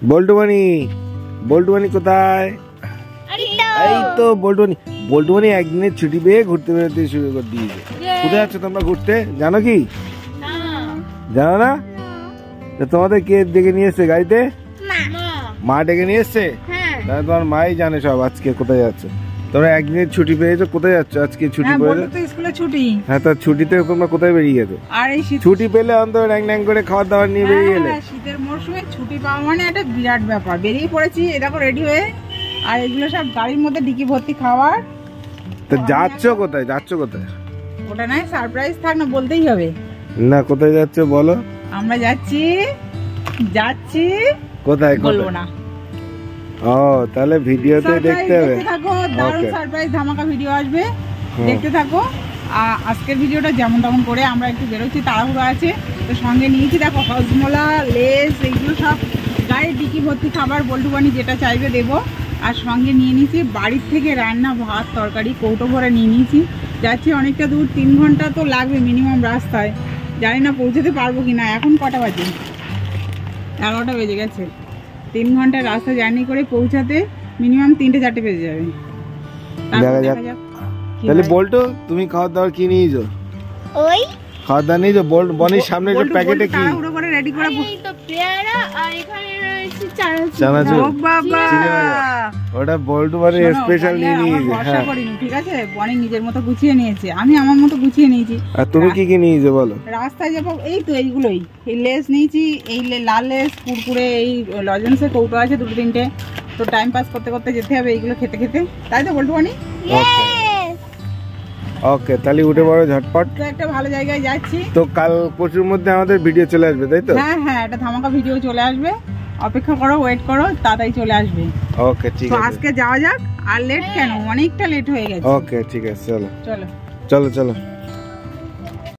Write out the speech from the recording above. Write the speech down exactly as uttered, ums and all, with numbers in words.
বল্টু বানি, বল্টু বানি কোথায়? এই তো বল্টু বানি। বল্টু বানি একদিনের ছুটি পেয়ে ঘুরতে বেরোতে শুরু করে দিয়েছে। কোথায় যাচ্ছ তোমরা ঘুরতে জানো কি? জানো না? তোমাদের কে ডেকে নিয়ে এসছে গাড়িতে? মা ডেকে নিয়ে এসছে? তাহলে তোমার মাই জানে সব আজকে কোথায় যাচ্ছে। তোমরা একদিনের ছুটি পেয়েছো, কোথায় যাচ্ছ আজকে? ছুটি পেলে স্কুলে ছুটি। হ্যাঁ, তার ছুটিতে তোমরা কোথায় বেরিয়ে গেছো? আর এই ছুটি পেলে অন্তত র্যাং র্যাং করে খাবার দাবার নিয়ে বেরিয়ে গেলে। শীতের মরশুমে ছুটি পাওয়া মানে একটা বিরাট ব্যাপার। বেরিয়ে পড়েছি, এ দেখো রেডি হয়ে। আর এগুলো সব গাড়ির মধ্যে ডিকি ভর্তি খাবার। তো যাচ্ছ কোথায়? যাচ্ছ কোথায়? ওটা নয় সারপ্রাইজ থাক না, বলতেই হবে। না, কোথায় যাচ্ছ বলো? আমরা যাচ্ছি যাচ্ছি কোথায়? বলবো না। ও, তাহলে ভিডিওতে দেখতে হবে। দেখতে থাকো, দারুণ সারপ্রাইজ ধামাকা ভিডিও আসবে, দেখতে থাকো। আজকের ভিডিওটা যেমন তেমন করে আমরা একটু বেরোচ্ছি, তাড়াহুড়ো আছে তো। সঙ্গে নিয়েছি দেখো হজমোলা, লেস, এইগুলো সব গায়ে ডিকি ভর্তি খাবার। বল্টু বানি যেটা চাইবে দেবো। আর সঙ্গে নিয়ে নিয়েছি বাড়ির থেকে রান্না, ভাত তরকারি কৌটো ভরে নিয়ে নিয়েছি। যাচ্ছি অনেকটা দূর, তিন ঘন্টা তো লাগবে মিনিমাম রাস্তায়। জানি না পৌঁছতে পারবো কিনা। এখন কটা বাজে? এগারোটা বেজে গেছে। তিন ঘন্টা রাস্তা জার্নি করে পৌঁছাতে মিনিমাম তিনটে চারটে বেজে যাবে। তাহলে বল্টু তুমি খাওয়ার দাওয়ার কি নিয়েছো? ওই খাওয়ার দাওয়ার নিয়েছো? বল্টু বনির সামনে যে প্যাকেটে কি পুরো করে রেডি করে এই তো পেয়ারা আর এখানে রয়েছে চানাচুর। ও বাবা, ওটা বল্টু বানির স্পেশাল নিয়ে নিয়েছে। হ্যাঁ, ঠিক আছে। বনি নিজের মতো গুছিয়ে নিয়েছে, আমি আমার মতো গুছিয়ে নিয়েছি। আর তুমি কি কি নিয়েছো বলো? রাস্তায় যাবো এই তো এইগুলোই। এই লেস নিয়েছি, এই লাল লেস, কুরকুরে, এই লজেন্সের কৌটো আছে দুটো তিনটে। তো টাইম পাস করতে করতে যেতে হবে এইগুলো খেতে খেতে, তাই তো বল্টু বানি? ওকে, তাহলে উঠে পড়ো ঝটপট। তো একটা ভালো জায়গায় যাচ্ছি। তো কাল পরশুর মধ্যে আমাদের ভিডিও চলে আসবে, তাই তো? হ্যাঁ হ্যাঁ, একটা ধামাকা ভিডিও চলে আসবে। অপেক্ষা করো, ওয়েট করো, তাড়াতাড়ি চলে আসবে। ওকে, ঠিক আছে। তো আজকে যাওয়া যাক। আর লেট কেন? অনেকটা লেট হয়ে গেছে। ওকে, ঠিক আছে, চলো চলো চলো চলো।